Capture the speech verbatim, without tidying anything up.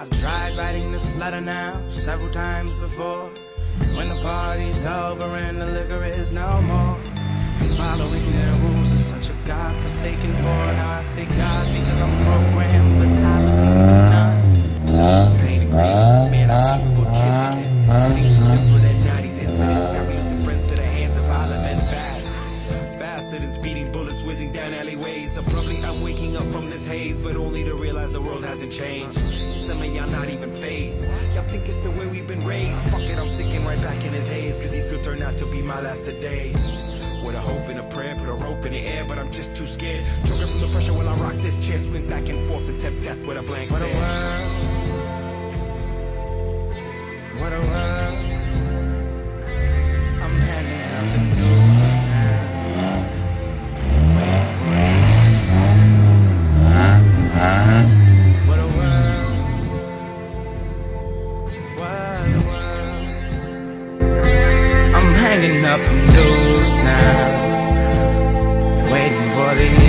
I've tried writing this letter now several times before. When the party's over and the liquor is no more, and following their rules is such a God-forsaken bore. Now I say God because I'm programmed, but I believe in none. Pain and grief, man, I wish we were kids again. Things were simpler than nineties incidents. Got me losing friends to the hands of violent men fast. Faster than speeding bullets whizzing down alleyways. Abruptly I'm waking up from this haze, but only to realize the world hasn't changed. Some of y'all not even phased. Y'all think it's the way we've been raised. Fuck it, I'm sinking right back in his haze, cause these could turn out to be my last of days. With a hope and a prayer, put a rope in the air, but I'm just too scared. Choking from the pressure while I rock this chair, swing back and forth and tempt death with a blank stare. What a world, what a world. I'm hanging out the news now. What a world, what a world. I'm hanging up the news now, waiting for the